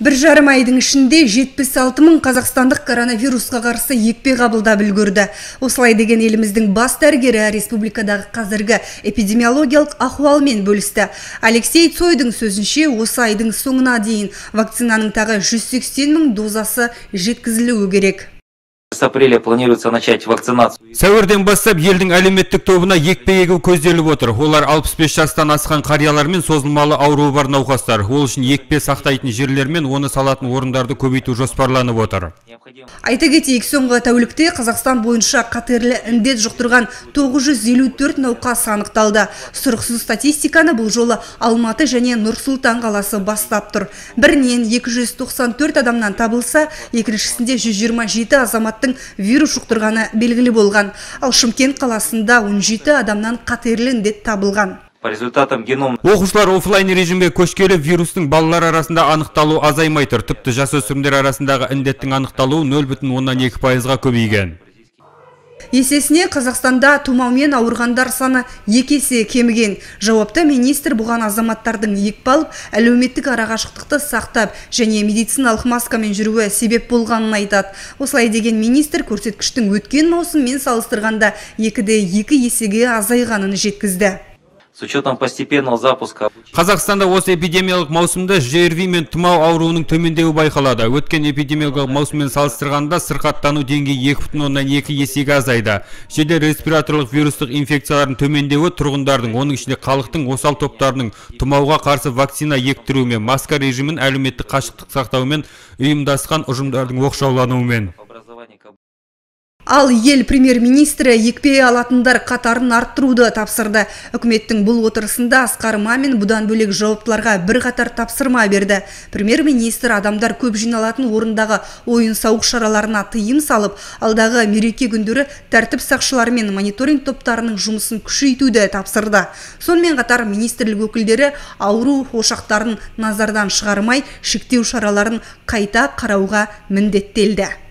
1,5 айдың ішінде 76 мың қазақстандық коронавирусқа қарсы екпе қабылдап үлгерді. Осылай деген еліміздің бас дәрігері республикадағы қазіргі эпидемиологиялық ахуалмен бөлісті. Алексей Цойдың сөзінше, осы айдың соңына дейін вакцинаның тағы 180 мың дозасы жеткізілуі керек. С апреля планируется начать вакцинацию. Сәуірден бастап елдің әлеуметтік тобына екпе егу көзделіп отыр. Олар 65 жастан асқан қариялар мен созылмалы ауруы бар науқастар. Ол үшін екпе сақтайтын жерлер мен оны салатын орындарды көбейту жоспарланып отыр. Айта кетейік, соңғы тәулікте Қазақстан бойынша қатерлі індет жұқтырған 954 науқас анықталды. Сұрықсыз статистиканы бұл жолы Алматы және Нұр-Сұлтан қаласы бастап тұр. Бірінен 294 адамнан табылса, екіншісінде 127 азаматтың вирус жұқтырғаны белгілі болған. Ал Шымкент қаласында 17 адамнан қатерлі індет табылған. По результатам геном. Оқушылар офлайн режимге көшкелі вирустың балалар арасында анықталу азаймай тұр. Тіпті жасөспірімдер арасындағы індеттің анықталуы 0,2%-ға көбейген. Есесіне, Қазақстанда тұмаумен ауырғандар саны 2 есе кеміген. Жауапты министр бұған азаматтардың екпе алып, әлеуметтік арақашықтықты сақтап және медициналық маскамен жүруі себеп болғанын айтады. Осылай деген министр көрсеткіштің өткен маусыммен салыстырғанда 2,2 есеге азайғанын жеткізді. С учетом постепенного запуска. Қазақстанда осы эпидемиялық маусымда ЖРВИ мен тұмау ауруының төмендеуі байқалады. Өткен эпидемиялық маусыммен салыстырғанда сырқаттану деңгейі 2,2 есеге азайды. Жедел респираторлық вирустық инфекциялардың төмендеуі тұрғындардың, оның ішінде халықтың осал топтарының тұмауға қарсы вакцина ектіруімен, маска режимін әлеуметтік қашықтық сақтауымен, ұйымдасқан ұжымдардың оқшаулануымен. Ал ел премьер-министрі екпе алатындар қатарын арттыруды тапсырды. Үкіметтің бұл отырысында Асқар Мамин бұдан бөлек жауаптыларға бір қатар тапсырма берді. Премьер-министр адамдар көп жиналатын орындағы ойын-сауық шараларына тыйым салып, алдағы мереке күндері тәртіп сақшылары мен мониторинг топтарының жұмысын күшейтуді тапсырды. Сонымен қатар министрлік өкілдері ауру ошақтарын назардан шығармай, шектеу шараларын қайта қарауға міндеттелді.